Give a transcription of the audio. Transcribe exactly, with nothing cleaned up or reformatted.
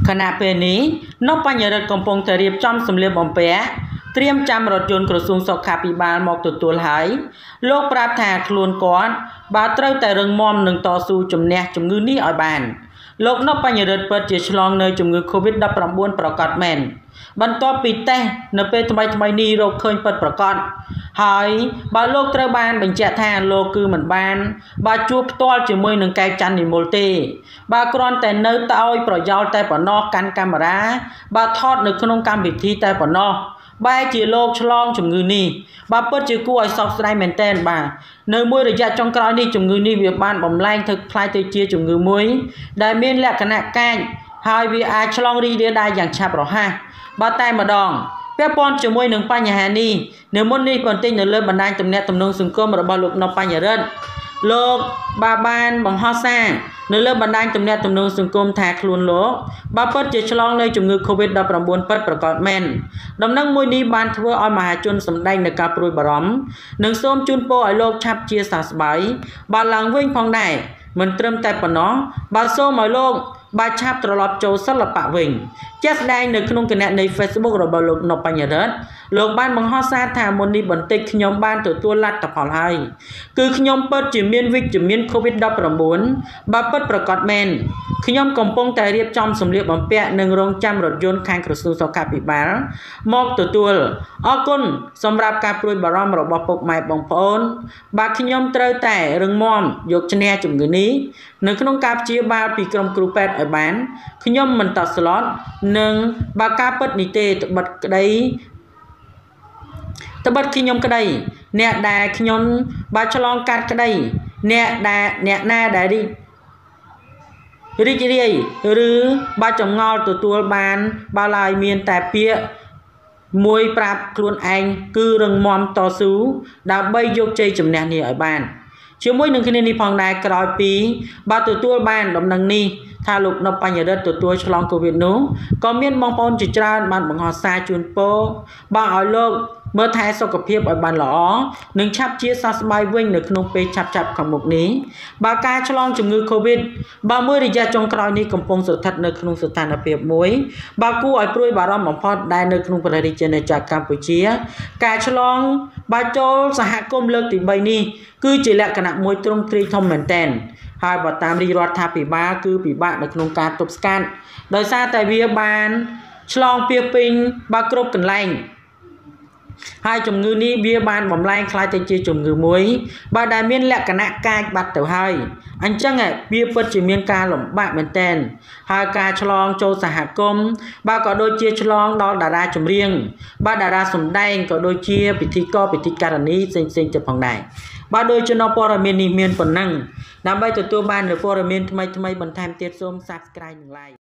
ขณะពេលនេះនប់បញ្ញរិទ្ធកំពុងតែរៀបចំសម្លៀកបំពាក់ត្រៀមចាំរថយន្តក្រសួងសុខាភិបាលមកទទួលហើយលោកប្រាប់ថាខ្លួនគាត់បើត្រូវតែរឹងមាំនឹងតស៊ូជំនះជំងឺនេះឲ្យបានលោកនប់បញ្ញរិទ្ធពិតជាឆ្លងនៅជំងឺ កូវីដ ដប់ប្រាំបួន ប្រកាសមែនបន្ទាប់ពីតេស្តនៅពេលថ្មីថ្មីនេះរកឃើញពិតប្រាកដហើយបើលោកត្រូវបានបញ្ជាក់ថាលោកគឺមិនបានបើជួបផ្ទាល់ជាមួយនឹងកែវច័ន្ទនិមលទេបើគ្រាន់តែនៅតោយប្រយោលតែប៉ុណ្ណោះកាន់កាមេរ៉ាបើថតនៅក្នុងកម្មវិធីតែប៉ុណ្ណោះបែរជាលោកឆ្លងជំងឺនេះបើពិតជាគួរឲ្យសោកស្ដាយមែនទែនបាទនៅមួយរយៈចុងក្រោយនេះជំងឺនេះវាបានបំលែងទៅคล้ายទៅជាជំងឺមួយដែលមានលក្ខណៈកាចហើយវាអាចឆ្លងរីករាលដាលយ៉ាងឆាប់រហ័សបើតែម្ដងពាក់ព័ន្ធជាមួយនឹងបញ្ហានេះនៅមុននេះបន្តិចនៅលើបណ្ដាញទំនាក់ទំនងសង្គមរបស់លោកនប់បញ្ញរិទ្ធលោកបាបានបង្ហោះសារនៅលើបណ្ដាញទំនាក់ទំនងសង្គមថាខ្លួនលោកបើពិតជាឆ្លងនៅជំងឺ កូវីដ ដប់ប្រាំបួន ពិតប្រាកដមែនដំណឹងមួយនេះបានធ្វើឲ្យមហាជនសម្ដែងនឹងការព្រួយបារម្ភនិងសូមជូនពរឲ្យលោកឆាប់ជាសះស្បើយបានឡើងវិញផងដែរមិនត្រឹមតែប៉ុណ្ណោះបើសូមឲ្យលោកបានឆាប់ត្រឡប់ចូលសិល្បៈវិញជាក់ស្ដែងនៅក្នុងគណនី Facebook របស់លោកនប់បញ្ញរិទ្ធលោកបានបង្ហោះសារថាមុននេះបន្តិចខ្ញុំបានទទួលលទ្ធផលហើយគឺខ្ញុំពិតជាមានវិជ្ជមាន កូវីដ ដប់ប្រាំបួន បើពិតប្រាកដមែនខ្ញុំកំពុងតែរៀបចំសម្លៀកបំពាក់និងរងចាំរថយន្តខាងក្រសួងសុខាភិបាលមកទទួលអរគុណសម្រាប់ការព្រួយបារម្ភរបស់ពុកម៉ែបងប្អូនបាទខ្ញុំត្រូវតែរឹងមាំយកឈ្នះជំងឺនេះនៅក្នុងការព្យាបាលពីក្រុមគ្រូពេទ្យឲ្យបានខ្ញុំមិនតក់ស្លុតនិងបើការពិតនេះទេត្បិតក្តីត្បិតខ្ញុំក្តីអ្នកដែលខ្ញុំបើឆ្លងកាត់ក្តីអ្នកដែលអ្នកណាដែលរីករីករាយឬបើចម្ងល់ទទួលបានបើឡើយមានតែពាក្យមួយប្រាប់ខ្លួនឯងគឺរឹងមាំតស៊ូដើម្បីយកជ័យជំនះនេះឲ្យបានជាមួយនឹងគ្នានេះផងដែរក្រោយពីបើទទួលបានដំណឹងនេះថាលោកនប់បញ្ញរិទ្ធទទួលឆ្លងកូវីដនោះក៏មានបងប្អូនជាច្រើនបានបង្ហោះសារជូនពរបានឲ្យលោកមើលថែសុខភាពឲ្យបានល្អនិងឆាប់ជាសះស្បើយវិញនៅក្នុងពេលឆាប់ឆាប់ខាងមុខនេះបើការឆ្លងជំងឺកូវីដបើមួយរយៈចុងក្រោយនេះកំពុងស្ថិតនៅក្នុងស្ថានភាពមួយបើគួរឲ្យព្រួយបារម្ភបំផុតដែលនៅក្នុងប្រទេសរាជាណាចក្រកម្ពុជាការឆ្លងបើចូលសហគមន៍លើកទីបីនេះគឺជាលក្ខណៈមួយទ្រង់ទ្រាយធំមែនទែនហើយបើតាមរាជរដ្ឋាភិបាលគឺពិបាកនៅក្នុងការទប់ស្កាត់ដោយសារតែវាបានឆ្លងពាសពេញបើគ្រប់កន្លែងហើយជំងឺនេះវាបានបំលែងคล้ายទៅជាជំងឺមួយបើដែលមានលក្ខណៈកាចបាត់ទៅហើយអញ្ចឹងវាពិតជាមានការលំបាកមែនទែនហើយការឆ្លងចូលសហគមន៍បើក៏ដូចជាឆ្លងដល់តារាចម្រៀងបើតារាសម្ដែងក៏ដូចជាពិធីករពិធីការនីផ្សេងផ្សេងទៀតផងដែរបាទដោយចំណព័ត៌មាននេះមានប៉ុណ្ណឹងដើម្បីទទួលបាននូវព័ត៌មានថ្មីថ្មីបន្ថែមទៀតសូម Subscribe និង Like